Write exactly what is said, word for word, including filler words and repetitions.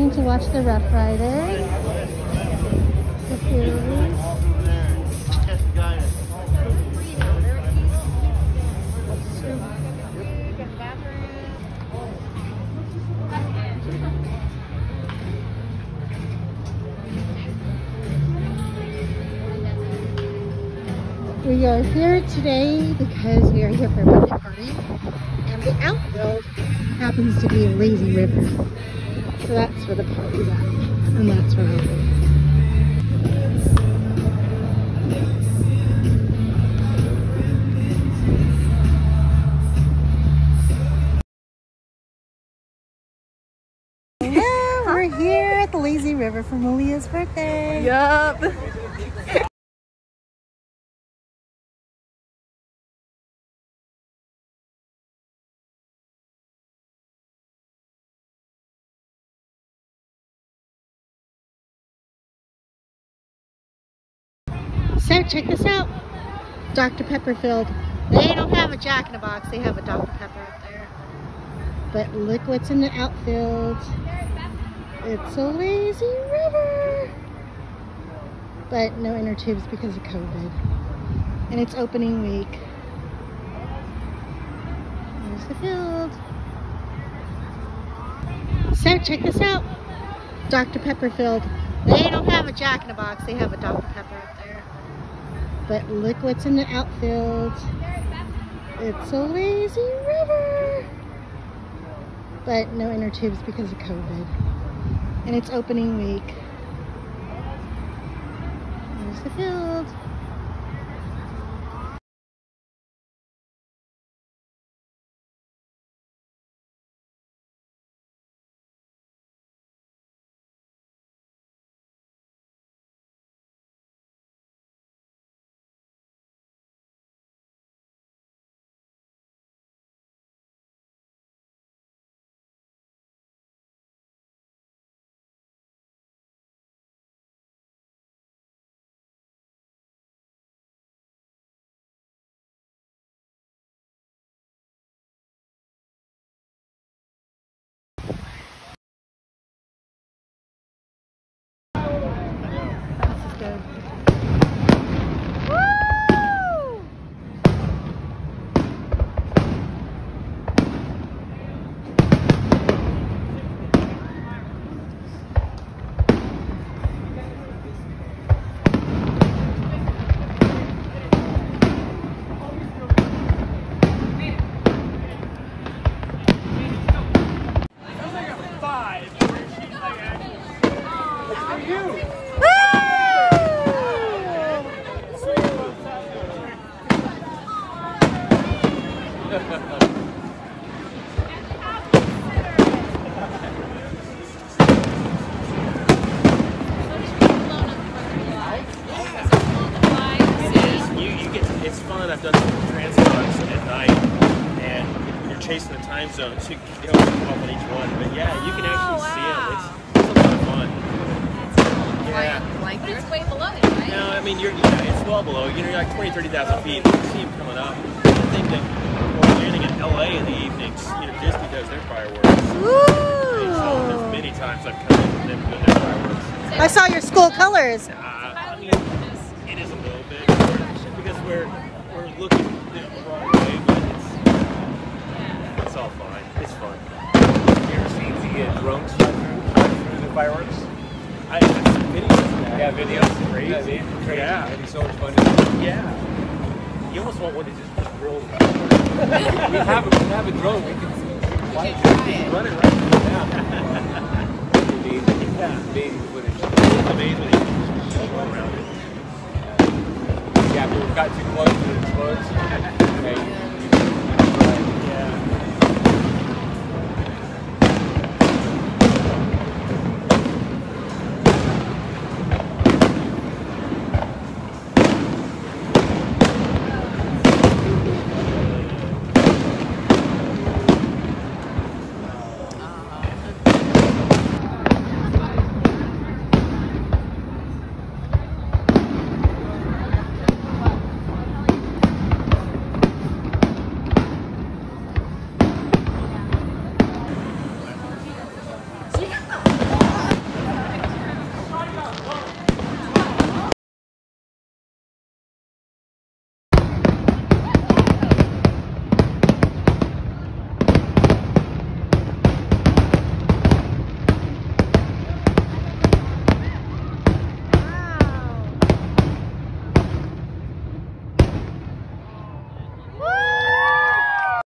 came to watch the Rough Riders. The series. We are here today because we are here for a birthday party, and the outfield happens to be a lazy river. So that's where the party's at, and that's where I'll be. Yeah, we're here at the lazy river for Malia's birthday. Yup. So check this out, Doctor Pepper filled. They don't have a Jack in the Box, they have a Doctor Pepper up there. But look what's in the outfield. It's a lazy river. But no inner tubes because of COVID. And it's opening week. There's the field. So check this out, Doctor Pepper filled. They don't have a Jack in the Box, they have a Doctor Pepper up there. But look what's in the outfield. It's a lazy river. But no inner tubes because of COVID. And it's opening week. There's the field. I've done some translogs at night, and you're chasing the time zone, so you know, up on each one. But yeah, you can actually oh, wow. see it. It's, it's a lot of fun. Yeah. Like, like it's way below it, right? No, I mean, you're, yeah, it's well below. You know, you're like twenty, thirty thousand feet. You see them coming up. I think that we're landing in L A in the evenings, you know, Disney does their fireworks. Woo! So there's many times I've come in with them doing their fireworks. I saw your school colors. Uh, I mean, it is a little bit, because we're we're looking the wrong way, but it's it's all fine. It's fun. You ever seen the uh, drones fly through, fly through the fireworks? I have some videos. Yeah, videos. Crazy. Yeah, they- crazy. Yeah. It'd be so much fun to do. Yeah. You almost want one to just, just roll. we have a, we have a drone. We can fly it. Run it right. Yeah. Amazing. Yeah. Amazing footage. It's amazing when you just go around it. Yeah, if we got too close, it explodes. Okay.